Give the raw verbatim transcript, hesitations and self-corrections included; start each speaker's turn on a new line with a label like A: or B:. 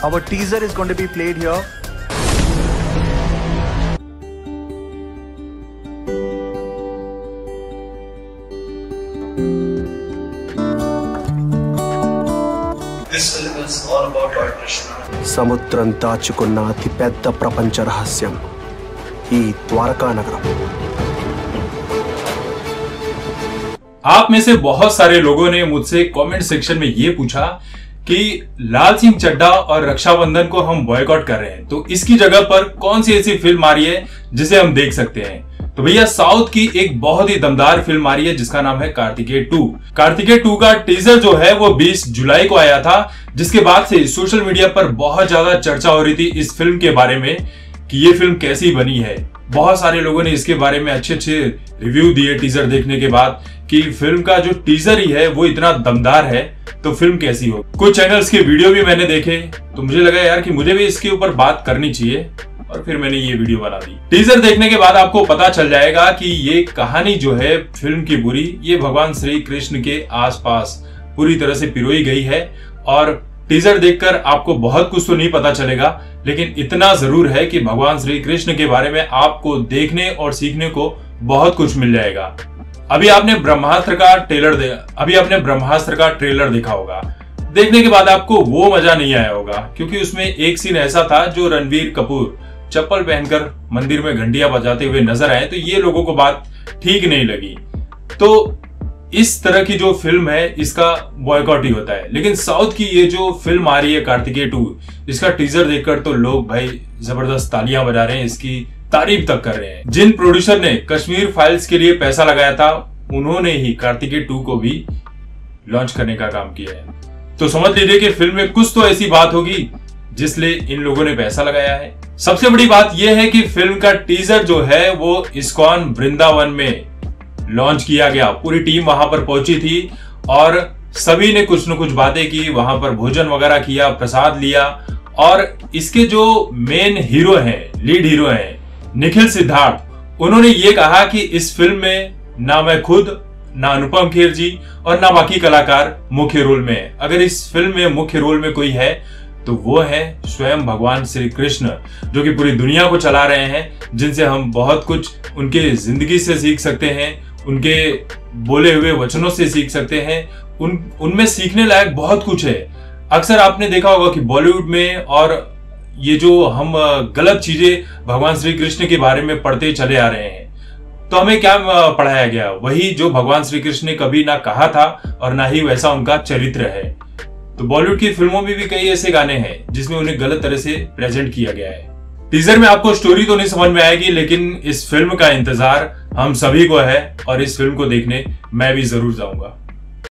A: Our teaser is going to be played here.
B: This film is all about Lord Krishna.
A: సముద్రం దాచుకున్న అతి పెద్ద ప్రపంచ రహస్యం ఈ ద్వారకా నగరం.
C: आप में से बहुत सारे लोगों ने मुझसे कमेंट सेक्शन में ये पूछा कि लाल सिंह चड्ढा और रक्षाबंधन को हम बॉयकॉट कर रहे हैं, तो इसकी जगह पर कौन सी ऐसी फिल्म आ रही है जिसे हम देख सकते हैं। तो भैया साउथ की एक बहुत ही दमदार फिल्म आ रही है जिसका नाम है कार्तिकेय टू। कार्तिकेय टू का टीजर जो है वो बीस जुलाई को आया था, जिसके बाद से सोशल मीडिया पर बहुत ज्यादा चर्चा हो रही थी इस फिल्म के बारे में कि ये फिल्म कैसी बनी है। बहुत सारे लोगों ने इसके बारे में अच्छे अच्छे रिव्यू दिए टीजर देखने के बाद कि फिल्म का जो टीजर ही है वो इतना दमदार है तो फिल्म कैसी हो। कुछ चैनल्स के वीडियो भी मैंने देखे तो मुझे लगा यार कि मुझे भी इसके ऊपर बात करनी चाहिए और फिर मैंने ये वीडियो बना दी। टीजर देखने के बाद आपको पता चल जाएगा कि ये कहानी जो है फिल्म की पूरी ये भगवान श्री कृष्ण के आसपास पूरी तरह से पिरोई गई है। और टीजर देखकर आपको बहुत कुछ तो नहीं पता चलेगा, लेकिन इतना जरूर है कि भगवान श्री कृष्ण के बारे में आपको देखने और सीखने को बहुत कुछ मिल जाएगा। अभी आपने ब्रह्मास्त्र का ट्रेलर दे अभी आपने ब्रह्मास्त्र का ट्रेलर देखा होगा। देखने के बाद आपको वो मजा नहीं आया होगा क्योंकि उसमें एक सीन ऐसा था जो रणवीर कपूर चप्पल पहनकर मंदिर में घंटियां बजाते हुए नजर आए, तो ये लोगों को बात ठीक नहीं लगी। तो इस तरह की जो फिल्म है इसका बॉयकॉट ही होता है। लेकिन साउथ की ये जो फिल्म आ रही है कार्तिकेय टू, इसका टीजर देखकर तो लोग भाई जबरदस्त तालियां बजा रहे हैं, इसकी तारीफ तक कर रहे हैं। जिन प्रोड्यूसर ने कश्मीर फाइल्स के लिए पैसा लगाया था उन्होंने ही कार्तिकेय टू को भी लॉन्च करने का काम किया है। तो समझ लीजिए कि फिल्म में कुछ तो ऐसी बात होगी जिसलिए इन लोगों ने पैसा लगाया है। सबसे बड़ी बात यह है कि फिल्म का टीजर जो है वो इस्कॉन वृंदावन में लॉन्च किया गया। पूरी टीम वहां पर पहुंची थी और सभी ने कुछ न कुछ बातें की, वहां पर भोजन वगैरह किया, प्रसाद लिया। और इसके जो मेन हीरो हैं, लीड हीरो हैं निखिल सिद्धार्थ, उन्होंने ये कहा कि इस फिल्म में ना मैं खुद, ना अनुपम खेर जी और ना बाकी कलाकार मुख्य रोल में है। अगर इस फिल्म में मुख्य रोल में कोई है तो वो है स्वयं भगवान श्री कृष्ण, जो कि पूरी दुनिया को चला रहे हैं, जिनसे हम बहुत कुछ उनके जिंदगी से सीख सकते हैं, उनके बोले हुए वचनों से सीख सकते हैं। उन उनमें सीखने लायक बहुत कुछ है। अक्सर आपने देखा होगा कि बॉलीवुड में और ये जो हम गलत चीजें भगवान श्री कृष्ण के बारे में पढ़ते चले आ रहे हैं, तो हमें क्या पढ़ाया गया, वही जो भगवान श्री कृष्ण ने कभी ना कहा था और ना ही वैसा उनका चरित्र है। तो बॉलीवुड की फिल्मों में भी कई ऐसे गाने हैं जिसमें उन्हें गलत तरह से प्रेजेंट किया गया है। टीजर में आपको स्टोरी तो नहीं समझ में आएगी, लेकिन इस फिल्म का इंतजार हम सभी को है और इस फिल्म को देखने मैं भी जरूर जाऊंगा।